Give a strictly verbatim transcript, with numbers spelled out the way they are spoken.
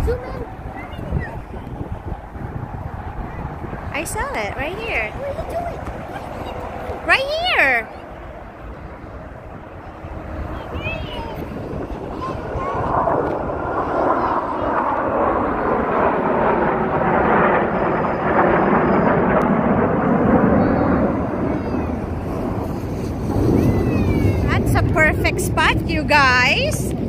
Zoom in. I saw it right here. Where are you doing? Right here. That's a perfect spot, you guys.